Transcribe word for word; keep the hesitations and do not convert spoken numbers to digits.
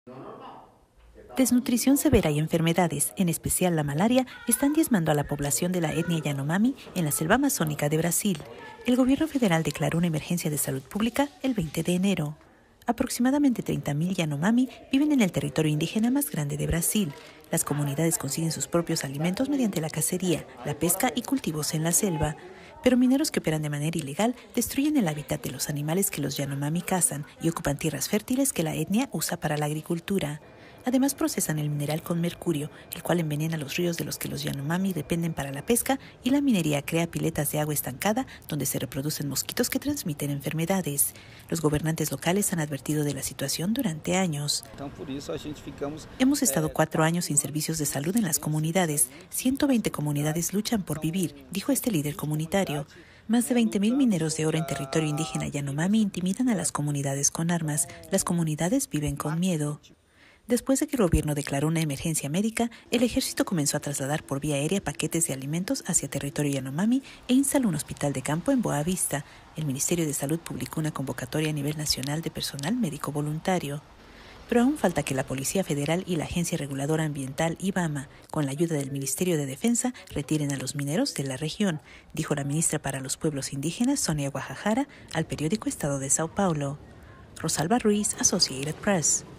Desnutrición severa y enfermedades, en especial la malaria, están diezmando a la población de la etnia Yanomami en la selva amazónica de Brasil. El gobierno federal declaró una emergencia de salud pública el veinte de enero. Aproximadamente treinta mil Yanomami viven en el territorio indígena más grande de Brasil. Las comunidades consiguen sus propios alimentos mediante la cacería, la pesca y cultivos en la selva. Pero mineros que operan de manera ilegal destruyen el hábitat de los animales que los Yanomami cazan y ocupan tierras fértiles que la etnia usa para la agricultura. Además, procesan el mineral con mercurio, el cual envenena los ríos de los que los Yanomami dependen para la pesca, y la minería crea piletas de agua estancada donde se reproducen mosquitos que transmiten enfermedades. Los gobernantes locales han advertido de la situación durante años. Hemos estado cuatro años sin servicios de salud en las comunidades. ciento veinte comunidades luchan por vivir, dijo este líder comunitario. Más de veinte mil mineros de oro en territorio indígena Yanomami intimidan a las comunidades con armas. Las comunidades viven con miedo. Después de que el gobierno declaró una emergencia médica, el ejército comenzó a trasladar por vía aérea paquetes de alimentos hacia territorio Yanomami e instaló un hospital de campo en Boa Vista. El Ministerio de Salud publicó una convocatoria a nivel nacional de personal médico voluntario. Pero aún falta que la Policía Federal y la Agencia Reguladora Ambiental IBAMA, con la ayuda del Ministerio de Defensa, retiren a los mineros de la región, dijo la ministra para los Pueblos Indígenas, Sonia Guajajara, al periódico Estado de Sao Paulo. Rosalba Ruiz, Associated Press.